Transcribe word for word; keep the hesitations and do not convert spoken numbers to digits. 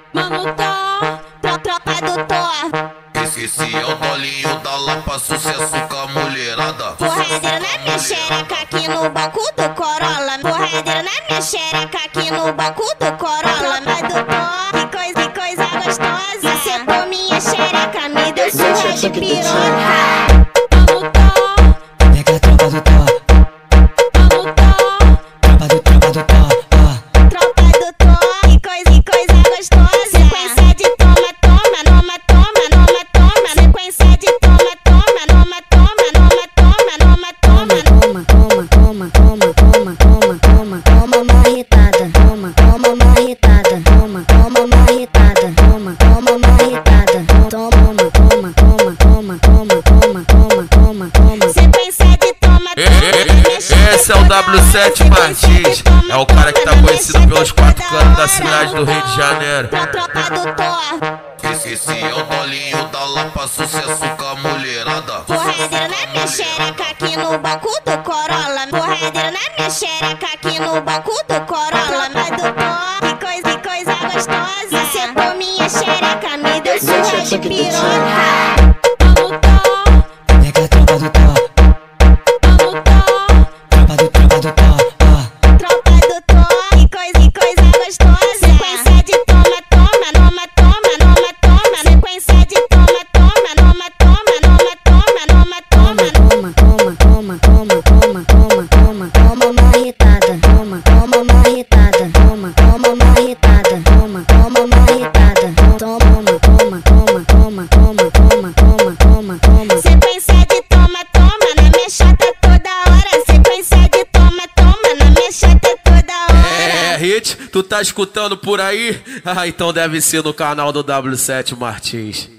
Mano, tá, tro- tropa do Thor. Esse, esse é o Dolinho da Lapa, sucesso com a mulherada. Porradeiro na minha xereca aqui no banco do Corolla. Porradeiro na minha xereca aqui no banco do Corolla. Tropa do Thor, que coisa, que coisa gostosa. Acertou minha xereca, me deu surra de piroca. Mano, tá, Pega a tropa do Thor, mano, tá, tropa do tropa do Thor, ó. tropa do Thor, que coisa, que coisa gostosa. Sequência de toma, toma, noma, toma, noma, toma. Sequência de toma, toma, noma, toma, noma, toma, noma, toma. Toma, toma, toma, toma, toma, toma, toma, toma marretada, toma, toma marretada, toma, toma marretada, toma, toma marretada, toma, toma, toma, toma, toma, toma, toma, toma, toma. Sequência de toma, toma. Esse é o W sete Martins, é o cara que tá conhecido pelos quatro cantos da cidade do Rio de Janeiro. Pra tropa do Thor. Esse, esse é o Dolinho da Lapa, sucesso com a mulherada. Porradeiro na minha xereca aqui no banco do Corolla. Porradeiro na minha xereca aqui no banco do Corolla. Tropa do Thor, que coisa, que coisa gostosa. Acertou minha xereca, me deu surra de piroca. Mano, tá, Pega a tropa do Thor, mano, tá, tropa do tropa do Thor, ó. tropa do Thor, que coisa, que coisa gostosa. Sequência de toma, toma, noma, toma, noma, toma. Sequência de toma, toma, noma, toma, noma, toma, noma, toma. Toma, toma, toma, toma, toma, toma, toma, toma marretada, toma, toma marretada, toma, toma marretada, toma, toma marretada, toma, toma, toma, toma, toma, toma, toma, toma, toma. Sequência de toma, toma, na minha chata toda hora. Sequência de toma, toma, na minha chata toda hora. É, Hit, tu tá escutando por aí? Ah, então deve ser no canal do W sete Martins.